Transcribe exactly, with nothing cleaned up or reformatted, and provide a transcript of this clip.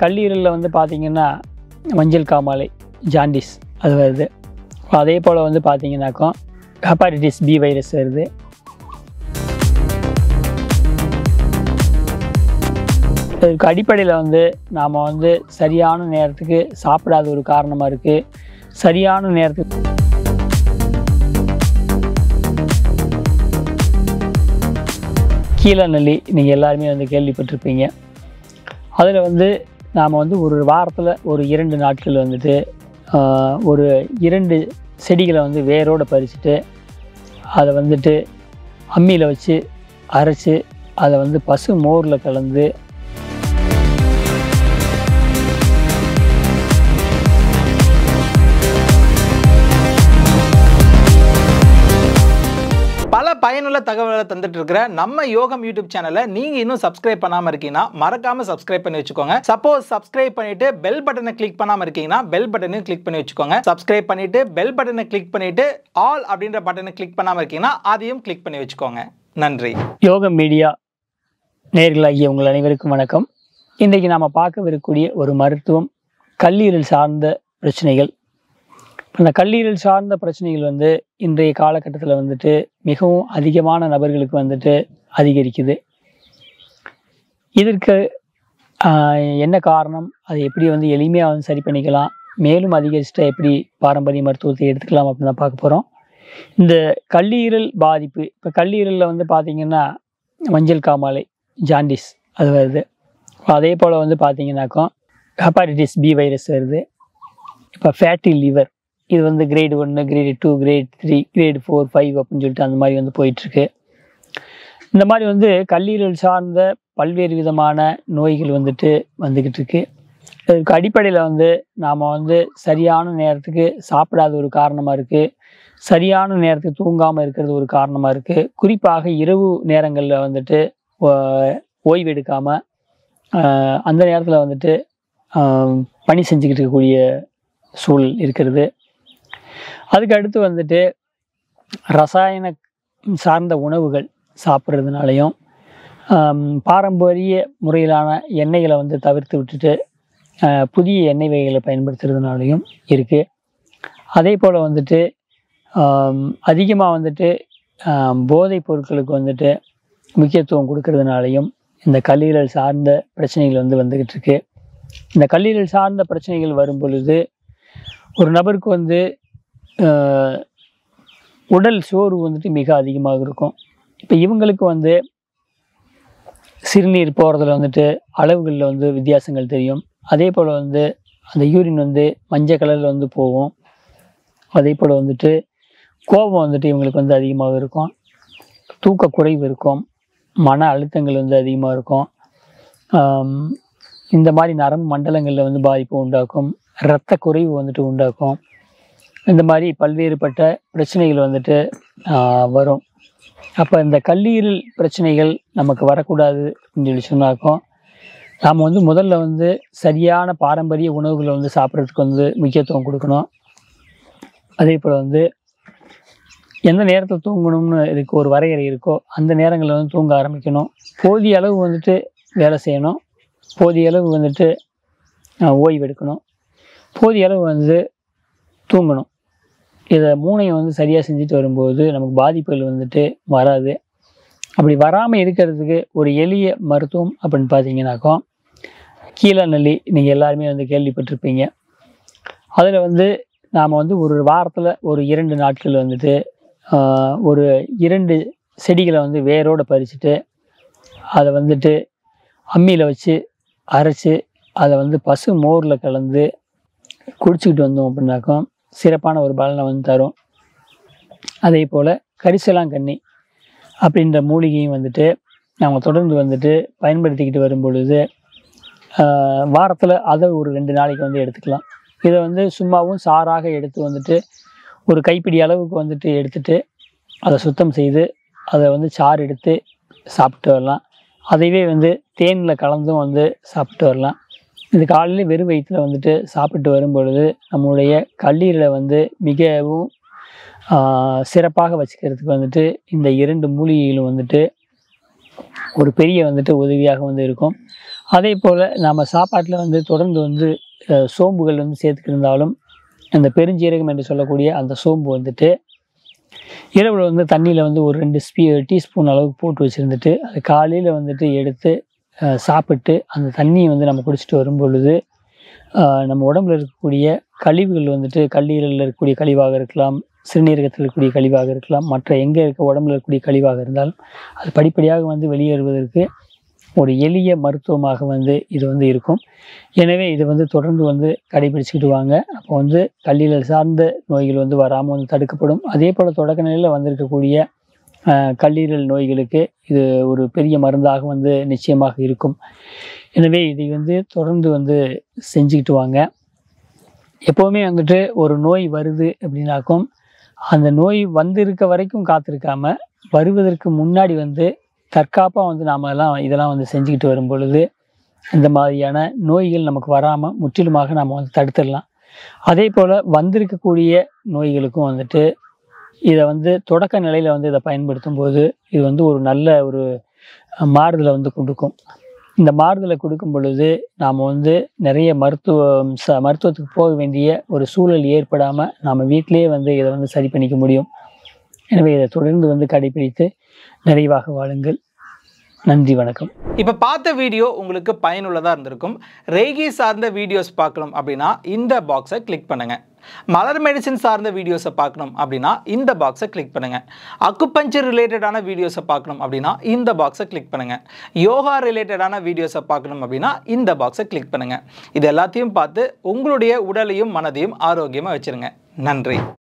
கல்லீரலில் வந்து பார்த்திங்கன்னா மஞ்சள் காமாலை, ஜாண்டிஸ் அது வருது. அதே போல் வந்து பார்த்திங்கனாக்கா ஹெப்பாட்டிட்டிஸ் பி வைரஸ் வருது. இதுக்கு அடிப்படையில் வந்து நாம் வந்து சரியான நேரத்துக்கு சாப்பிடாத ஒரு காரணமாக இருக்குது. சரியான நேரத்துக்கு கீழநெல்லி நீங்கள் எல்லாருமே வந்து கேள்விப்பட்டிருப்பீங்க. அதில் வந்து நாம் வந்து ஒரு வாரத்தில் ஒரு இரண்டு நாட்கள் வந்துட்டு ஒரு இரண்டு செடிகளை வந்து வேரோடு பறிச்சுட்டு அதை வந்துட்டு அம்மியில் வச்சு அரைச்சி அதை வந்து பசு மோரில் கலந்து பல பயனுள்ள தகவல்களை தந்துட்டு இருக்கிற நம்ம யோகம் யூடியூப் சேனலை நீங்க இன்னும் சப்ஸ்கிரைப் பண்ணாம இருக்கீங்கன்னா மறக்காம சப்ஸ்கிரைப் பண்ணி வச்சுக்கோங்க. சப்போஸ் சப்ஸ்கிரைப் பண்ணிட்டு பெல் பட்டனை கிளிக் பண்ணாம இருக்கீங்கன்னா பெல் பட்டனையும் கிளிக் பண்ணி வச்சுக்கோங்க. சப்ஸ்கிரைப் பண்ணிட்டு பெல் பட்டனை கிளிக் பண்ணிட்டு ஆல் அப்படின்ற பட்டனை கிளிக் பண்ணாம இருக்கீங்கன்னா அதையும் கிளிக் பண்ணி வச்சுக்கோங்க. நன்றி. யோகம் மீடியா நேயர்களாகிய உங்கள் அனைவருக்கும் வணக்கம். இன்றைக்கு நாம் பார்க்கவிருக்கக்கூடிய ஒரு மருத்துவம் கல்லீரல் சார்ந்த பிரச்சனைகள். அந்த கல்லீரல் சார்ந்த பிரச்சனைகள் வந்து இன்றைய காலகட்டத்தில் வந்துட்டு மிகவும் அதிகமான நபர்களுக்கு வந்துட்டு அதிகரிக்குது. இதற்கு என்ன காரணம், அதை எப்படி வந்து எளிமையாக வந்து சரி பண்ணிக்கலாம், மேலும் அதிகரிச்சுட்டா எப்படி பாரம்பரிய மருத்துவத்தை எடுத்துக்கலாம் அப்படின்னு தான் பார்க்க போகிறோம். இந்த கல்லீரல் பாதிப்பு, இப்போ கல்லீரலில் வந்து பார்த்திங்கன்னா மஞ்சள் காமாலை, ஜாண்டிஸ் அது வருது. அதே போல் வந்து பார்த்திங்கனாக்கா ஹெப்பாட்டிட்டிஸ் பி வைரஸ் வருது. இப்போ ஃபேட்டி லிவர் இது வந்து கிரேடு ஒன்று, grade two, grade three, grade four, five அப்படின்னு சொல்லிட்டு அந்த மாதிரி வந்து போயிட்டுருக்கு. இந்த மாதிரி வந்து கல்லீரல் சார்ந்த பல்வேறு விதமான நோய்கள் வந்துட்டு வந்துக்கிட்டு இருக்கு. இதுக்கு அடிப்படையில் வந்து நாம் வந்து சரியான நேரத்துக்கு சாப்பிடாத ஒரு காரணமாக இருக்குது. சரியான நேரத்துக்கு தூங்காமல் இருக்கிறது ஒரு காரணமாக இருக்குது. குறிப்பாக இரவு நேரங்களில் வந்துட்டு ஓய்வு எடுக்காமல் அந்த நேரத்தில் வந்துட்டு பணி செஞ்சுக்கிட்டு இருக்கக்கூடிய சூழல் இருக்கிறது. அதுக்கு அடுத்து வந்துட்டு ரசாயன சார்ந்த உணவுகள் சாப்பிட்றதுனாலையும் பாரம்பரிய முறையிலான எண்ணெய்களை வந்து தவிர்த்து விட்டுட்டு புதிய எண்ணெய் வகைகளை பயன்படுத்துறதுனாலையும் இருக்குது. அதே போல் வந்துட்டு அதிகமாக வந்துட்டு போதைப் பொருட்களுக்கு வந்துட்டு முக்கியத்துவம் கொடுக்கறதுனாலையும் இந்த கல்லீரல் சார்ந்த பிரச்சனைகள் வந்து வந்துக்கிட்டு இருக்கு. இந்த கல்லீரல் சார்ந்த பிரச்சனைகள் வரும் பொழுது ஒரு நபருக்கு வந்து உடல் சோர்வு வந்துட்டு மிக அதிகமாக இருக்கும். இப்போ இவங்களுக்கு வந்து சிறுநீர் போகிறதுல வந்துட்டு அளவுகளில் வந்து வித்தியாசங்கள் தெரியும். அதே போல் வந்து அந்த யூரின் வந்து மஞ்சள் கலரில் வந்து போகும். அதே போல் வந்துட்டு கோபம் வந்துட்டு இவங்களுக்கு வந்து அதிகமாக இருக்கும். தூக்க குறைவு இருக்கும். மன அழுத்தங்கள் வந்து அதிகமாக இருக்கும். இந்த மாதிரி நரம்பு மண்டலங்களில் வந்து பாதிப்பு உண்டாக்கும். இரத்த குறைவு வந்துட்டு உண்டாக்கும். இந்த மாதிரி பல்வேறுபட்ட பிரச்சனைகள் வந்துட்டு வரும். அப்போ இந்த கல்லீரல் பிரச்சனைகள் நமக்கு வரக்கூடாது அப்படின்னு சொல்லி சொன்னாக்கும் நாம் வந்து முதல்ல வந்து சரியான பாரம்பரிய உணவுகளை வந்து சாப்பிட்றதுக்கு வந்து முக்கியத்துவம் கொடுக்கணும். அதே போல் வந்து எந்த நேரத்தில் தூங்கணும்னு இதுக்கு ஒரு வரையறை இருக்கோ அந்த நேரங்களில் வந்து தூங்க ஆரம்பிக்கணும். போதிய அளவு வந்துட்டு வேலை செய்யணும். போதிய அளவு வந்துட்டு ஓய்வு எடுக்கணும். போதிய அளவு வந்து தூங்கணும். இதை மூணையும் வந்து சரியாக செஞ்சுட்டு வரும்போது நமக்கு பாதிப்புகள் வந்துட்டு வராது. அப்படி வராமல் இருக்கிறதுக்கு ஒரு எளிய மருத்துவம் அப்படின்னு பார்த்தீங்கன்னாக்கா கீழநெல்லி நீங்கள் எல்லாருமே வந்து கேள்விப்பட்டிருப்பீங்க. அதில் வந்து நாம் வந்து ஒரு வாரத்தில் ஒரு இரண்டு நாட்கள் வந்துட்டு ஒரு இரண்டு செடிகளை வந்து வேரோடு பறிச்சுட்டு அதை வந்துட்டு அம்மியில் வச்சு அரைச்சி அதை வந்து பசு மோரில் கலந்து குடிச்சிக்கிட்டு வந்தோம் அப்படின்னாக்கா சிறப்பான ஒரு பலனை வந்து தரும். அதே போல் கரிசலாங்கண்ணி அப்படின்ற மூலிகையும் வந்துட்டு நம்ம தொடர்ந்து வந்துட்டு பயன்படுத்திக்கிட்டு வரும் பொழுது வாரத்தில் அதை ஒரு ரெண்டு நாளைக்கு வந்து எடுத்துக்கலாம். இதை வந்து சும்மாவும் சாராக எடுத்து வந்துட்டு ஒரு கைப்பிடி அளவுக்கு வந்துட்டு எடுத்துட்டு அதை சுத்தம் செய்து அதை வந்து சாறு எடுத்து சாப்பிட்டு வரலாம். அதைவே வந்து தேனில் கலந்தும் வந்து சாப்பிட்டு வரலாம். இது காலையில் வெறும் வயிற்றில் வந்துட்டு சாப்பிட்டு வரும் பொழுது நம்மளுடைய கல்லீரலை வந்து மிகவும் சிறப்பாக வச்சுக்கிறதுக்கு வந்துட்டு இந்த இரண்டு மூலிகைகளும் வந்துட்டு ஒரு பெரிய வந்துட்டு உதவியாக வந்து இருக்கும். அதே போல் நம்ம சாப்பாட்டில் வந்து தொடர்ந்து வந்து அஹ், சோம்புகள் வந்து சேர்த்துக்கிருந்தாலும் அந்த பெருஞ்சீரகம் என்று சொல்லக்கூடிய அந்த சோம்பு வந்துட்டு இரவில் வந்து தண்ணியில் வந்து ஒரு ரெண்டு ஸ்பீ டீஸ்பூன் அளவுக்கு போட்டு வச்சுருந்துட்டு அது காலையில் வந்துட்டு எடுத்து அஹ், சாப்பிட்டு அந்த தண்ணியை வந்து நம்ம குடிச்சிட்டு வரும் பொழுது ஆஹ் நம்ம உடம்புல இருக்கக்கூடிய கழிவுகள் வந்துட்டு கல்லீரலில் இருக்கக்கூடிய கழிவாக இருக்கலாம், சிறுநீரகத்தில் இருக்கக்கூடிய கழிவாக இருக்கலாம், மற்ற எங்கே இருக்க உடம்புல இருக்கக்கூடிய கழிவாக இருந்தாலும் அது படிப்படியாக வந்து வெளியேறுவதற்கு ஒரு எளிய மருத்துவமாக வந்து இது வந்து இருக்கும். எனவே இது வந்து தொடர்ந்து வந்து கடைபிடிச்சிக்கிட்டு வாங்க. அப்போ வந்து கல்லீரல் சார்ந்த நோய்கள் வந்து வராமல் வந்து தடுக்கப்படும். அதே போல் தொடக்க நிலையில் வந்திருக்கக்கூடிய ஆஹ் கல்லீரல் நோய்களுக்கு இது ஒரு பெரிய மருந்தாக வந்து நிச்சயமாக இருக்கும். எனவே இதை வந்து தொடர்ந்து வந்து செஞ்சுக்கிட்டு வாங்க. எப்போவுமே வந்துட்டு ஒரு நோய் வருது அப்படின்னாக்கும் அந்த நோய் வந்திருக்க வரைக்கும் காத்திருக்காம வருவதற்கு முன்னாடி வந்து தற்காப்பாக வந்து நாம எல்லாம் இதெல்லாம் வந்து செஞ்சுக்கிட்டு வரும் பொழுது இந்த மாதிரியான நோய்கள் நமக்கு வராமல் முற்றிலுமாக நம்ம வந்து தடுத்துடலாம். அதே போல் வந்திருக்கக்கூடிய நோய்களுக்கும் வந்துட்டு இதை வந்து தொடக்க நிலையில் வந்து இதை பயன்படுத்தும் போது இது வந்து ஒரு நல்ல ஒரு மாறுதலை வந்து கொடுக்கும். இந்த மாறுதலை கொடுக்கும் பொழுது நாம் வந்து நிறைய மருத்துவம் ச மருத்துவத்துக்கு போக வேண்டிய ஒரு சூழல் ஏற்படாமல் நாம் வீட்டிலேயே வந்து இதை வந்து சரி பண்ணிக்க முடியும். எனவே இதை தொடர்ந்து வந்து கடைபிடித்து நிறைவாக வாழுங்கள். நன்றி, வணக்கம். இப்போ பார்த்த வீடியோ உங்களுக்கு பயனுள்ளதாக இருந்திருக்கும். ரேகி சார்ந்த வீடியோஸ் பார்க்கணும் அப்படின்னா இந்த பாக்ஸை கிளிக் பண்ணுங்கள். மலர் மெடிசின் சார்ந்த வீடியோஸை பார்க்கணும் அப்படின்னா இந்த பாக்ஸை கிளிக் பண்ணுங்கள். அக்குபஞ்சர் ரிலேட்டடான வீடியோஸை பார்க்கணும் அப்படின்னா இந்த பாக்ஸை கிளிக் பண்ணுங்கள். யோகா ரிலேட்டடான வீடியோஸை பார்க்கணும் அப்படின்னா இந்த பாக்ஸை கிளிக் பண்ணுங்கள். இது எல்லாத்தையும் பார்த்து உங்களுடைய உடலையும் மனதையும் ஆரோக்கியமாக வச்சுருங்க. நன்றி.